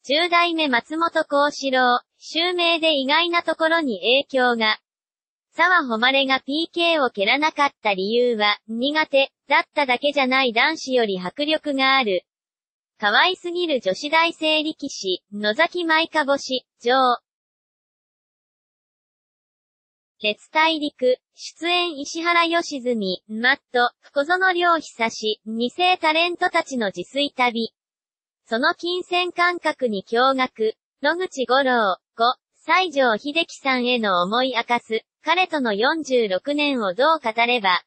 10代目松本幸四郎、襲名で意外なところに影響が。澤穂希が PK を蹴らなかった理由は、苦手だっただけじゃない男子より迫力がある。可愛すぎる女子大生力士、野崎舞香星、上。鉄大陸、出演石原良純、マット、小園良久志、二世タレントたちの自炊旅。その金銭感覚に驚愕、野口五郎、西城秀樹さんへの思い明かす、彼との46年をどう語れば、